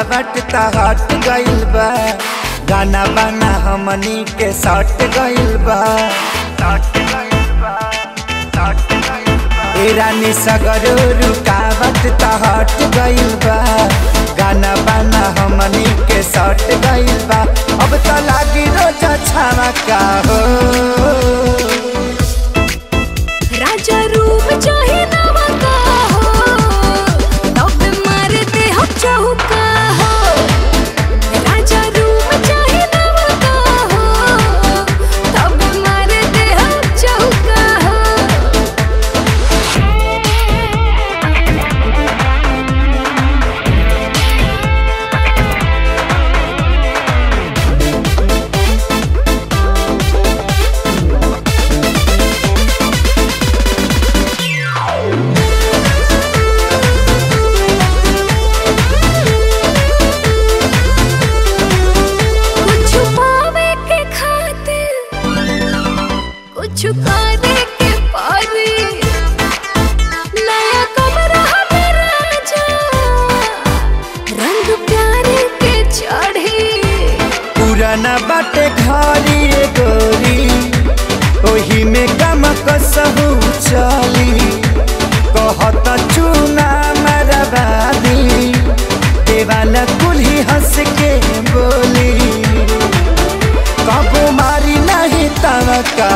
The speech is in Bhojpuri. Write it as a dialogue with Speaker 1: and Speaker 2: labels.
Speaker 1: रुकावट ता हट गइल बा गाना बाना हमनी के सट गइल बा ए रानी सगरो रुकावट ता हट गइल बा गाना बाना हमनी के सट गइल बा अब तो लागी रोज छावा का हो
Speaker 2: राजा रूप चाहे नवका हो तब मारते हो चौका हो राजा रूप चाहे नवका हो तब मारते हो चौका हो छुपाने के पारी नया कमरा में राजा रंग प्यारे के चढ़ी
Speaker 1: पुराना बाटे घरी गोरी ओही में कम कसहू चली कहत चूना मरबादी देवाला कुल्ही हंस के बोली कबो मारी नहीं तवका